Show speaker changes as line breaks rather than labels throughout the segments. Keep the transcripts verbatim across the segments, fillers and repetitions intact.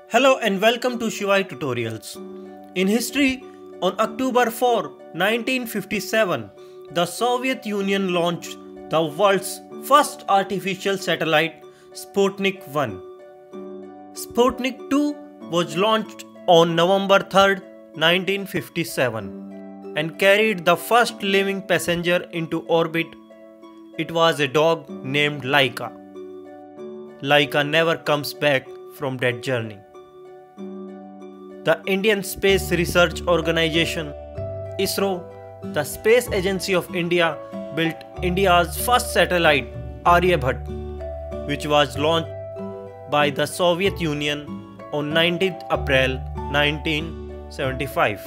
Hello and welcome to Shivai Tutorials. In history, on October fourth, nineteen fifty-seven, the Soviet Union launched the world's first artificial satellite, Sputnik one. Sputnik two was launched on November third, nineteen fifty-seven and carried the first living passenger into orbit. It was a dog named Laika. Laika never comes back from that journey. The Indian Space Research Organisation, ISRO, the Space Agency of India, built India's first satellite, Aryabhat, which was launched by the Soviet Union on nineteenth April nineteen seventy-five.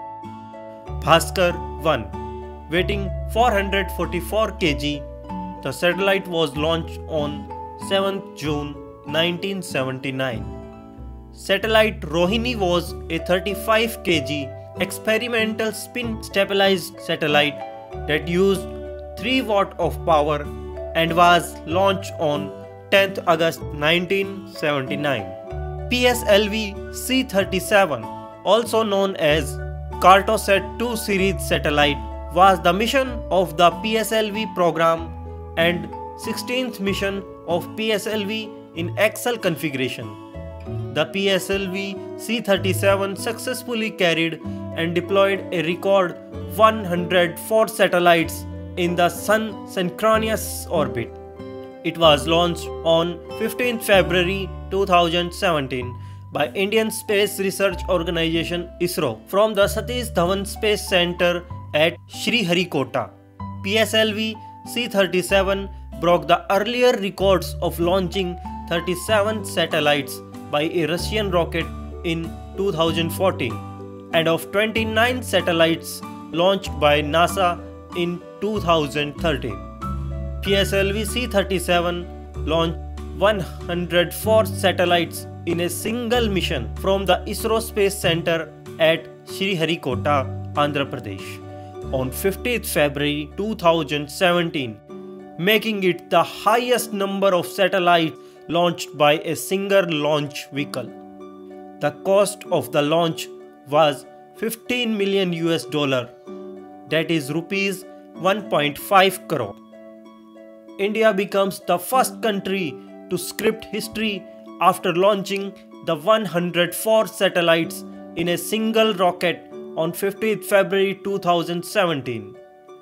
Bhaskar one, weighing four hundred forty-four kilograms, the satellite was launched on seventh June nineteen seventy-nine. Satellite Rohini was a thirty-five kilogram experimental spin stabilized satellite that used three watt of power and was launched on tenth August nineteen seventy-nine. P S L V C thirty-seven, also known as Cartosat two series satellite, was the mission of the P S L V program and sixteenth mission of P S L V in axial configuration. The P S L V C thirty-seven successfully carried and deployed a record one hundred four satellites in the Sun synchronous orbit. It was launched on fifteenth February two thousand seventeen by Indian Space Research Organisation ISRO from the Satish Dhawan Space Center at Sriharikota. P S L V C thirty-seven broke the earlier records of launching thirty-seven satellites by a Russian rocket in two thousand fourteen and of twenty-nine satellites launched by NASA in two thousand thirteen. P S L V C thirty-seven launched one hundred four satellites in a single mission from the ISRO Space Center at Sriharikota, Andhra Pradesh on fifteenth February two thousand seventeen, making it the highest number of satellites launched by a single launch vehicle. The cost of the launch was fifteen million U S dollar, that is rupees one point five crore. India becomes the first country to script history after launching the one hundred four satellites in a single rocket on fifteenth February two thousand seventeen.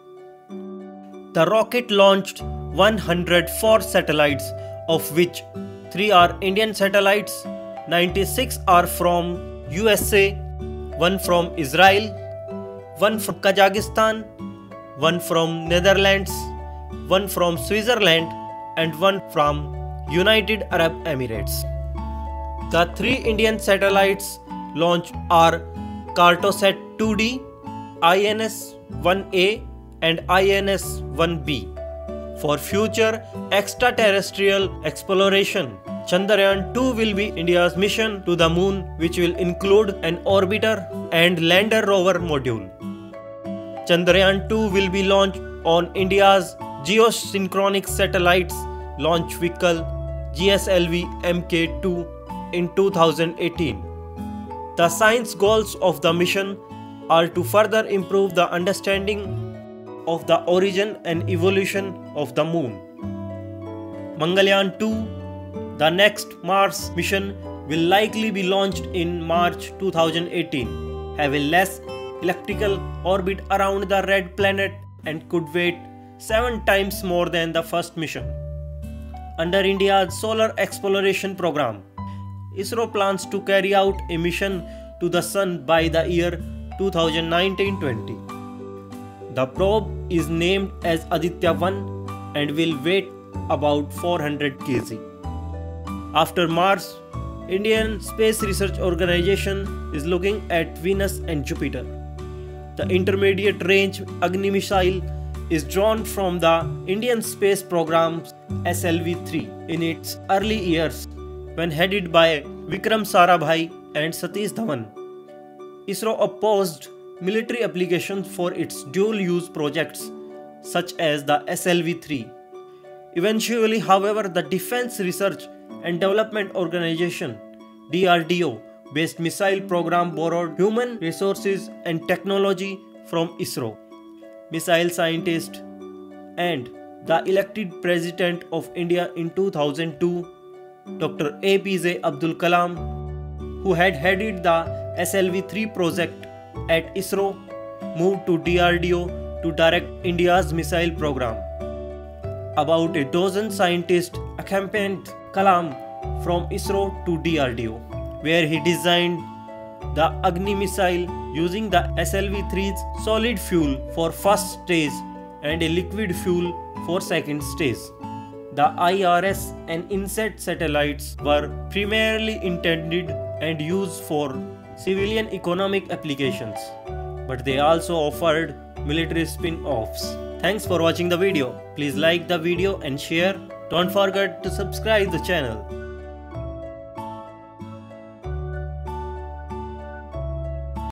The rocket launched one hundred four satellites, of which three are Indian satellites, ninety-six are from U S A, one from Israel, one from Kazakhstan, one from Netherlands, one from Switzerland, and one from United Arab Emirates. The three Indian satellites launched are Cartosat two D, I N S one A and I N S one B. For future extraterrestrial exploration, Chandrayaan two will be India's mission to the moon, which will include an orbiter and lander rover module. Chandrayaan two will be launched on India's geosynchronous satellites launch vehicle G S L V M K two in two thousand eighteen. The science goals of the mission are to further improve the understanding of the origin and evolution of the moon. Mangalyaan two, the next Mars mission, will likely be launched in March two thousand eighteen, have a less elliptical orbit around the red planet and could weigh seven times more than the first mission. Under India's solar exploration program, ISRO plans to carry out a mission to the Sun by the year two thousand nineteen twenty. The probe is named as Aditya one and will weigh about four hundred kilograms. After Mars, Indian Space Research Organisation is looking at Venus and Jupiter. The intermediate range Agni missile is drawn from the Indian Space Program's S L V three in its early years when headed by Vikram Sarabhai and Satish Dhawan. ISRO opposed military applications for its dual-use projects such as the S L V three. Eventually, however, the Defense Research and Development Organization D R D O based missile program borrowed human resources and technology from ISRO. Missile scientist and the elected President of India in two thousand two, Doctor A P J Abdul Kalam, who had headed the S L V three project at ISRO, moved to D R D O to direct India's missile program. About a dozen scientists accompanied Kalam from ISRO to D R D O, where he designed the Agni missile using the S L V three's solid fuel for first stage and a liquid fuel for second stage. The I R S and INSAT satellites were primarily intended and used for civilian economic applications, but they also offered military spin-offs. Thanks for watching the video. Please like the video and share. Don't forget to subscribe the channel.